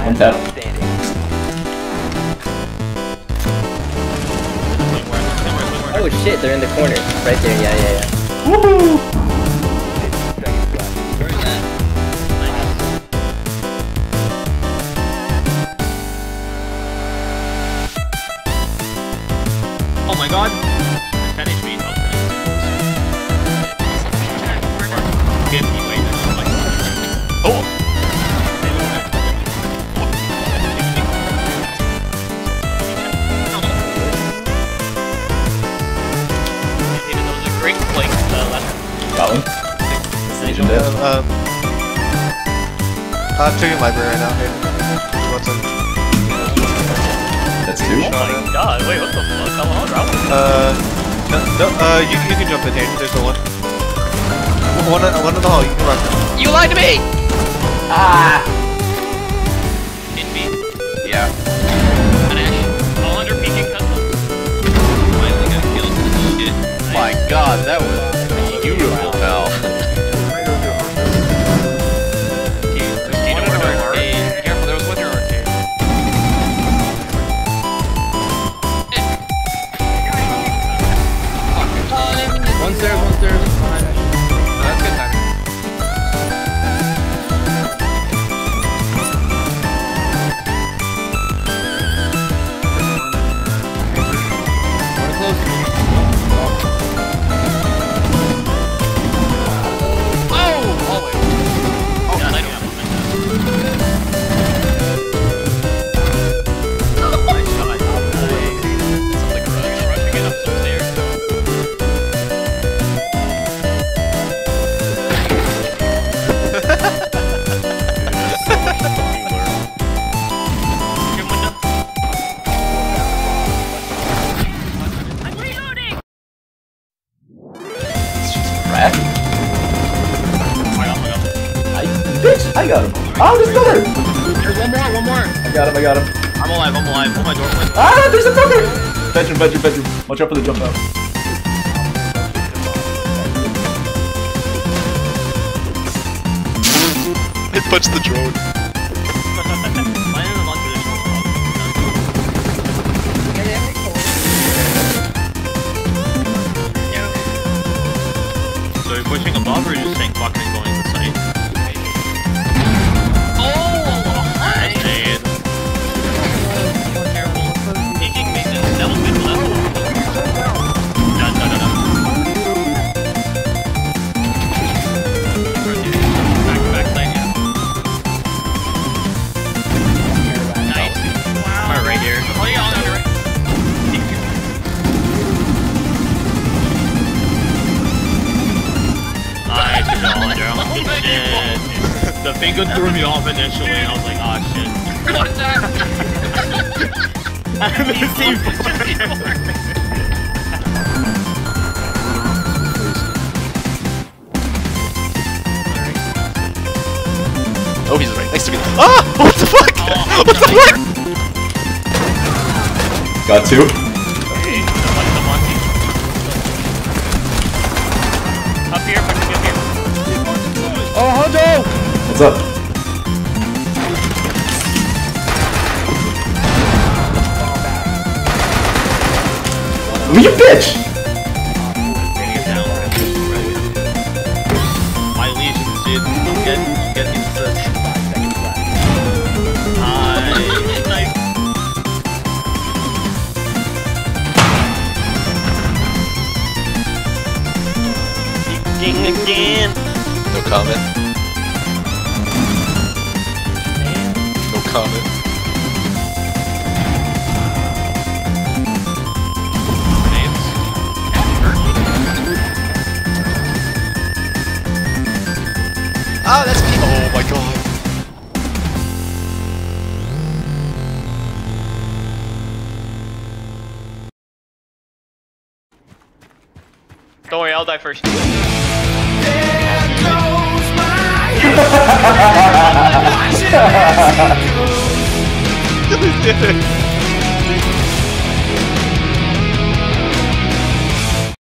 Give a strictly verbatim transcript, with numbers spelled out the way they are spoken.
One tap. Oh shit, they're in the corner. Right there, yeah, yeah, yeah. Woohoo! Oh my god! ten H P. Oh! Great flank to the left. Got one. Asian dead. Um, um, I'm checking library right now. Hey, what's up? That's two. Oh my god, wait, what the fuck? How long around? Uh, no, no, uh, you, you can jump in here. There's the one. One, one in the hall. You can run. You lied to me! Ah! In me. Yeah. Finish. All under peeking custom. Finally got killed. Shit. My god, that was beautiful, pal. Careful, there was one in your arcade. One stairs, one stairs. Oh, that's good timing. One close. Oh! Hallway. Oh, yeah, I know. Nice shot. Nice. Sounds like rush. Rushing it up some stairs. Your window. I'm reloading! Crack. Oh my god, oh my god. I, bitch! I got him! Oh, there's another! There's one more, one more! I got him, I got him. I'm alive, I'm alive. Oh my door. Ah, there's another! Bedroom, bedroom, bedroom. Watch out for the jump out. It puts the drone. Mine is not traditional. So you're pushing above or you're just saying fuck and going to the site? Oh! Nice. Careful. Taking maintenance, that was good for that. No, no, no, no. Back, back lane, yeah. Nice. Wow. Am I right here? Oh yeah, on the right. Nice, you're all under. Oh shit. The finger threw me off initially and I was like, oh shit. What's that? I haven't seen Oh, he's right next to me. Ah! What the fuck? Oh, what the fuck? Got two. Okay, like the monkey. Up here, if I can get here. Oh, Hondo! What's up? Oh, you bitch! Bring it down. My legions, dude. I'm getting, I'm getting these assists. Nice. Nice. Ding again. No comment. No comment. Ah, that's me. Oh my god. Don't worry, I'll die first. Did it.